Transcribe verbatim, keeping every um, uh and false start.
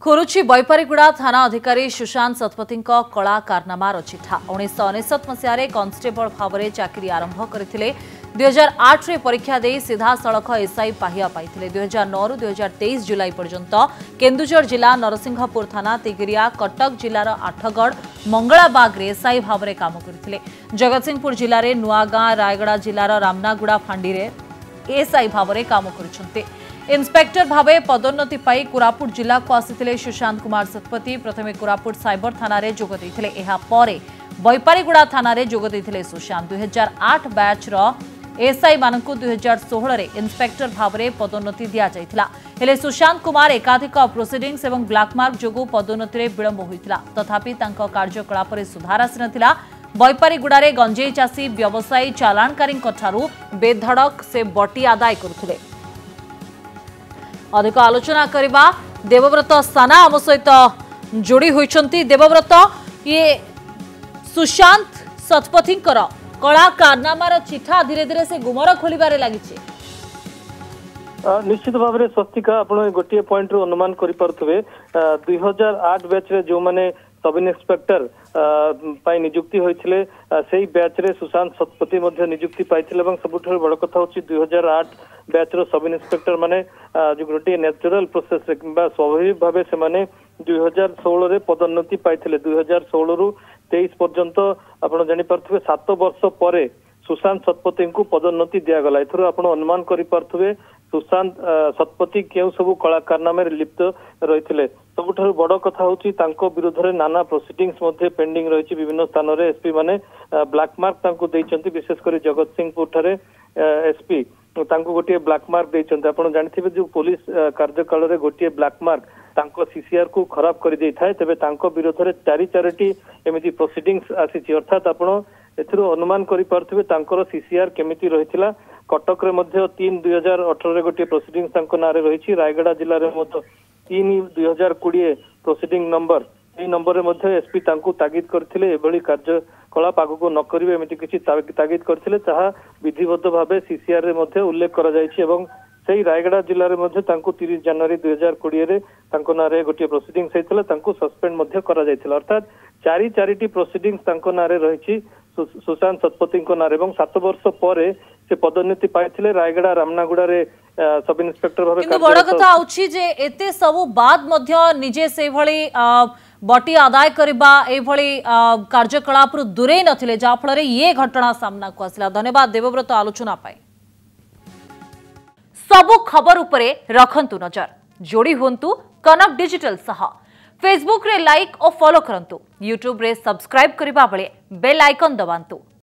खुरुची बैपारीगुड़ा थाना अधिकारी सुशांत शतपथी कला कारनामार चिठा उन्नीस अनेशत मसीह कन्स्टेबल भाव में चाकरी आरंभ करते दुई हजार आठ रे परीक्षा दे सीधा सड़क एसआई पाहिया पाइथिले दुई हजार नौ रु दुई हजार तेईस जुलाई पर्यंत केन्दुझर जिला नरसिंहपुर थाना तिगिरिया कटक जिलार आठगढ़ मंगलाबाग रे एसआई भाव में काम करते जगतसिंहपुर जिले में नुआगां रायगड़ा जिलार रामनागुड़ा फांडी रे एसआई भाव में काम करछन्ते इन्स्पेक्टर भावे पदोन्नति पाई कोरापुट जिला को आसिथिले सुशांत कुमार शतपथी प्रथमे कोरापुट साइबर थाना रे जोग दैथिले एहा परे बैपारीगुड़ा थाना रे जोग दैथिले सुशांत दुई हजार आठ बैच रो एसआई मानकु दुई हजार सोलह रे इन्स्पेक्टर भाव में पदोन्नति दिया जाइथिला हेले सुशांत कुमार एकाधिक प्रोसीडिंग्स एवं ब्लैकमार्क जोगु पदोन्नति रे विलंब होइथिला तथापि तांको कार्यकलाप रे सुधार आसिनथिला बैपारीगुड़ा रे गंजेई चासी व्यवसायी चालाणकारी ठारू बेधड़क से बटी आदाय करुथिले अधिक आलोचना करबा देवव्रत साना आम सहित जोड़ी होइछंती देवव्रत ये सुशांत शतपथी कला कारनामार चिठा धीरे धीरे से गुमर खोलिबारे लागिছে निश्चित भाव में स्वस्तिका आपण गोटे पॉइंट रु अनुमान करि परथबे दुई हजार आठ बैच रे जो माने सब इन्स्पेक्टर पाई नियुक्ति होइथिले सेही बैच रे सुशांत शतपथी मध्ये नियुक्ति पाइथिले एवं सबुठार बड़ कथा होची दुई हजार आठ बैच रो सब इन्स्पेक्टर माने जो गोटे नेचुरल प्रोसेस रे किंबा स्वाभाविक भावे से माने दुई हजार सोलह रे पदोन्नति पाइथिले दुई हजार सोलह रु तेईस पर्यंत आपण जानि परथबे सात वर्ष परे सुशांत शतपथी को पदोन्नति दिया गला एथरो आपण अनुमान करि परथबे सुशांत शतपथी केउ सब कला कारनामे लिप्त रहिथिले सबुठार बड़ कथा होची तांको विरोध रे नाना प्रोसीडिंग्स मध्ये पेंडिंग रहिछि विभिन्न स्थान रे एसपी माने ब्लैक मार्क तांको दैछंती विशेष करी जगतसिंहपुर ठारे एसपी तांको गोटे ब्लैक मार्क दैछंती आपण जानिथिबे जो पुलिस कार्यकाल रे गोटे ब्लैक मार्क तांको सीसीआर को खराब कर दै थाए तेबे तांको विरोध रे चारि चारिटी एमिति प्रोसीडिंग्स आसीछि अर्थात आपण एथरो अनुमान करि परथबे तांकर सीसीआर केमिति रहिथिला कटक रे मध्ये तीन दुई हजार अठारह रे गोटे प्रोसीडिंग तांको नारे रहिछि रायगड़ा जिल्ला रे मध्ये तीन दुई हजार कोड़े प्रोसीडिंग नंबर यही नंबर में एसपी तांको तागिद करथिले एभली कार्यकलाप आगको न करिवे एमिति किछि तागिद करथिले ताहा विधिबद्ध भावे सीसीआर रे मध्ये उल्लेख करा जायछि एवं सेही रायगड़ा जिल्ला रे मध्ये तांको तीस जनवरी दुई हजार कोड़े रे तांको नारे गोटे प्रोसीडिंग सहितला तांको सस्पेंड मध्ये करा जायथिला अर्थात चारि चारिटी प्रोसीडिंग तांको नारे रहिछि सुशांत शतपथी नारे एवं सात वर्ष परे से पदोन्नति पाइथिले रायगड़ा रामनागुड़ा रे सब इन्स्पेक्टर भावे किंतु बड़ कथा आउछि जे एते सब बाद मध्य निजे से भली बटी आदाय करबा ए भली कार्यकलाप रु दूरे नथिले जा फल रे ये घटना सामना को आसिला धन्यवाद देवव्रत आलोचना पाए सबु खबर उपरे रखंतु नजर जोड़ी होंतु कनक डिजिटल सह फेसबुक रे लाइक और फॉलो करंतु यूट्यूब रे सब्सक्राइब करबा बेले बेल आइकन दबांतु।